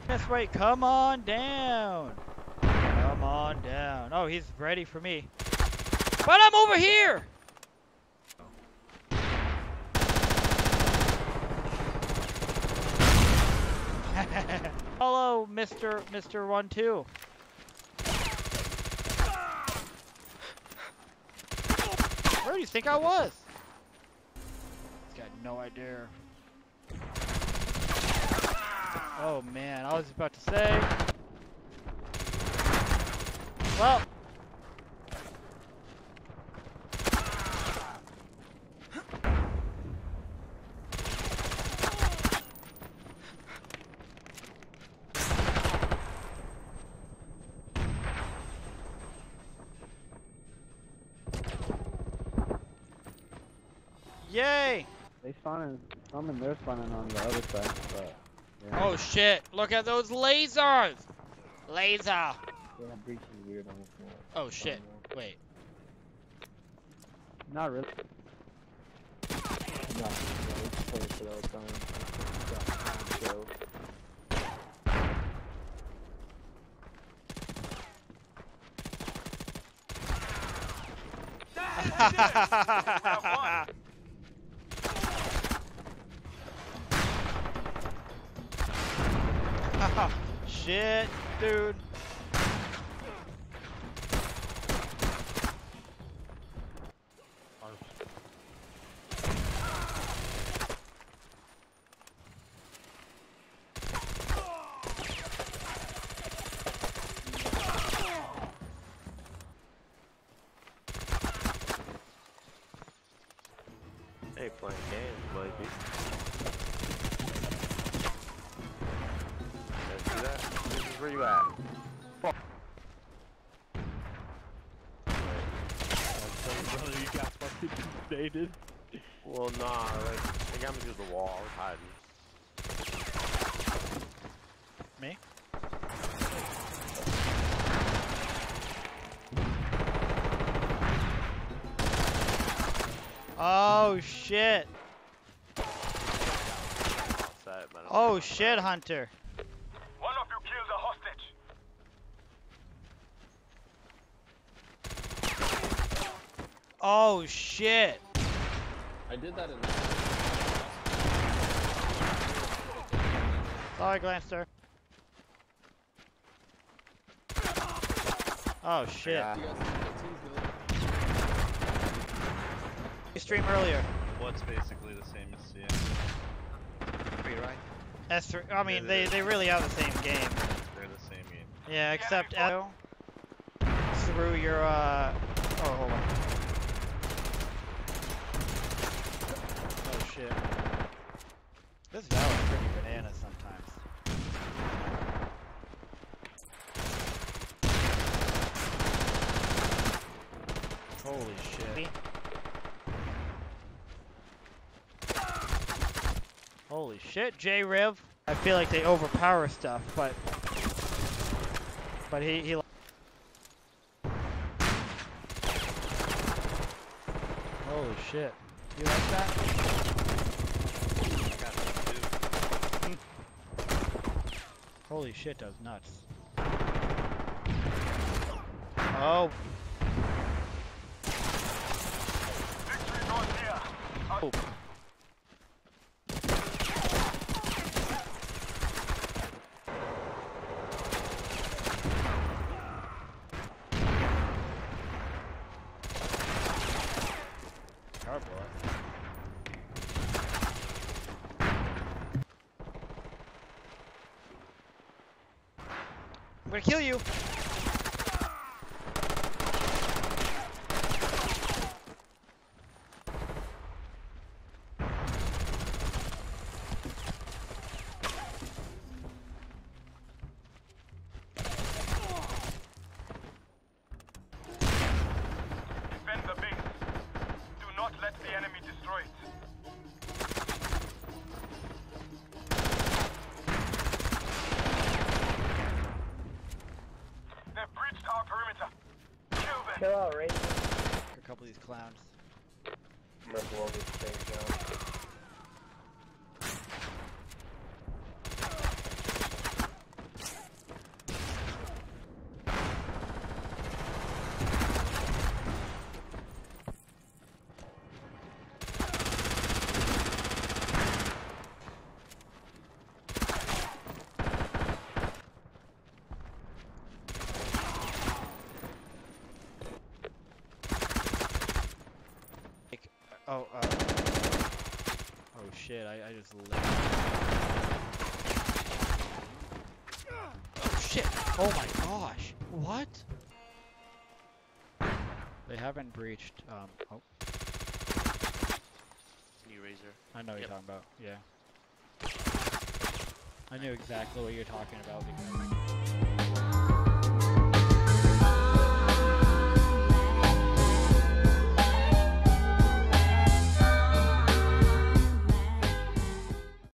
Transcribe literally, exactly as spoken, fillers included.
That's right, come on down. Come on down. Oh, he's ready for me. But I'm over here! Hello, Mister Mister One Two. Where do you think I was? He's got no idea. Oh man, I was about to say. Well. Yay! They spawning, some and they're spawning on the other side, but yeah. Oh shit, look at those lasers! Laser! Yeah, breach is weird on this one. Oh shit, wait. Not really. No, it's play for all the time. So. Shit, dude. Hey, playing games, baby. Let's do that. This is where you at. Fuck. You got fucking stated. Well, nah, like, they got me through the wall. I was hiding. Me? Oh shit. Outside, man. Oh shit, Hunter. One of you killed a hostage. Oh shit. I did that in Sorry, Glanster. Oh shit. Yeah. You streamed earlier. What's basically the same as C M? Three, right? S three. I mean, they they really are the same game. They're the same game. Yeah, except uh, through your uh. Oh, hold on. Oh shit. This V A L is pretty bananas sometimes. Holy shit. Holy shit, J-Riv. I feel like they overpower stuff, but but he he Holy shit. You like that? Holy shit, that was nuts. Oh. Victory not here. Oh. I'm gonna kill you. Defend the base. Do not let the enemy destroy it. They've breached our perimeter. Kill them. Kill out, right? A couple of these clowns. Remember all these things down. Oh, uh. Oh shit, I, I just lit. Oh shit! Oh my gosh! What? They haven't breached, um, oh. New Razor. I know what Yep. you're talking about, yeah. I knew exactly what you're talking about because